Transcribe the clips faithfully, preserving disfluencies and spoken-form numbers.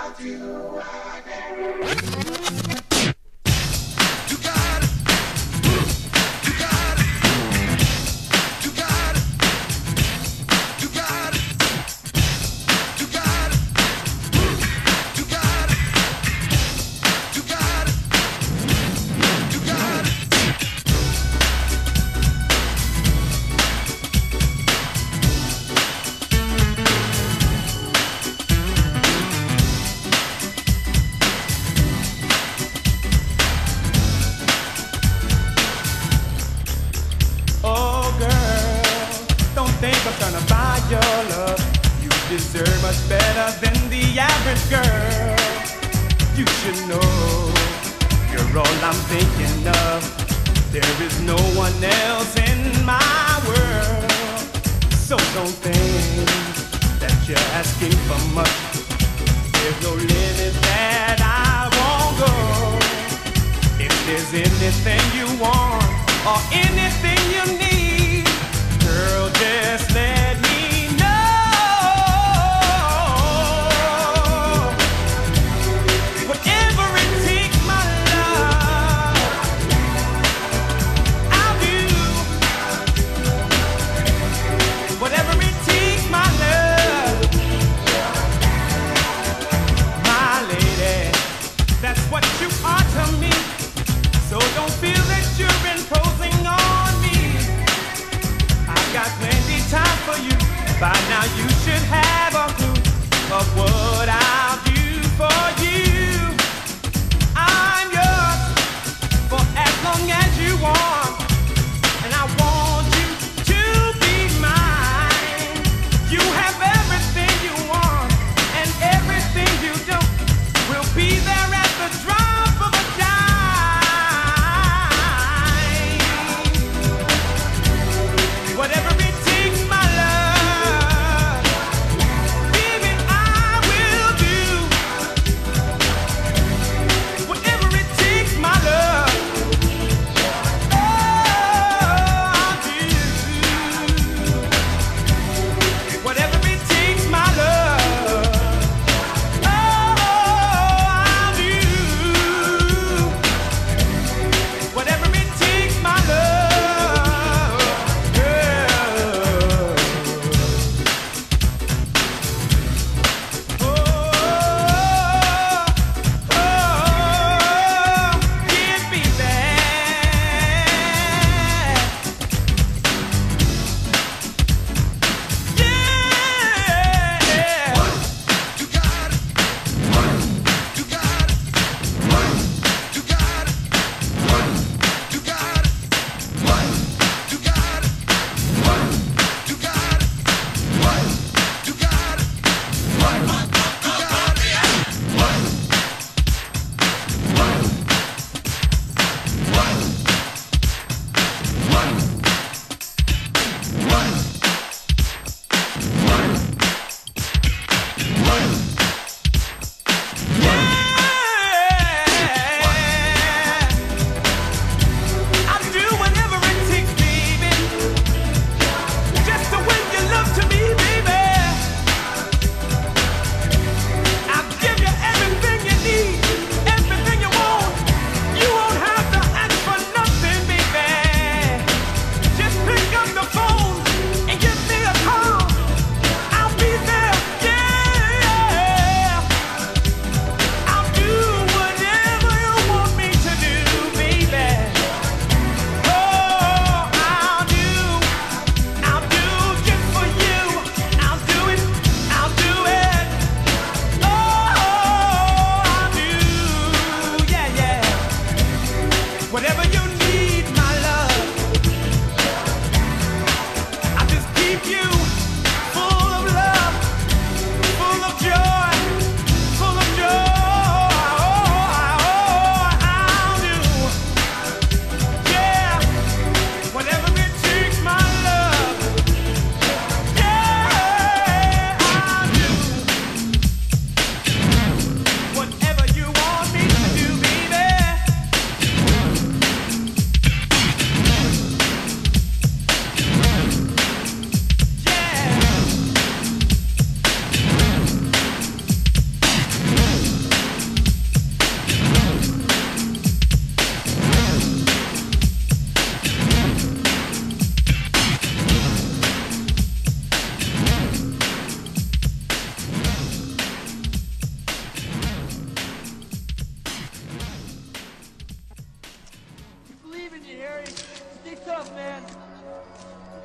So don't feel that you're imposing on me.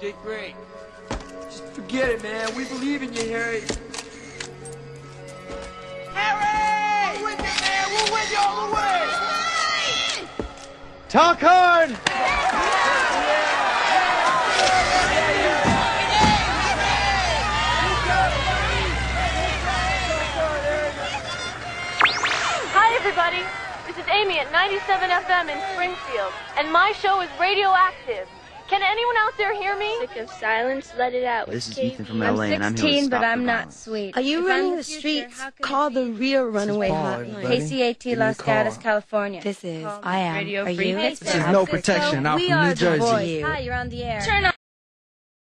did great. Just forget it, man. We believe in you, Harry. Harry! We're with you, man. We're with you all the way. Talk hard! Hi, everybody. This is Amy at ninety-seven F M in Springfield, and my show is Radioactive. Can anyone out there hear me? Sick of silence, let it out. This is Ethan from L A, and I'm here to sixteen, stop but I'm the not violence. sweet. Are you If running I'm the future, streets? how could Call it the be? real runaway Paul, hotline. everybody. K C A T Give me a Los Gatos, call. California. This is Call I Am. Radio Are Free you? Pittsburgh. This is No Protection out we from are New the Jersey. voice. Hi, you're on the air. Turn on.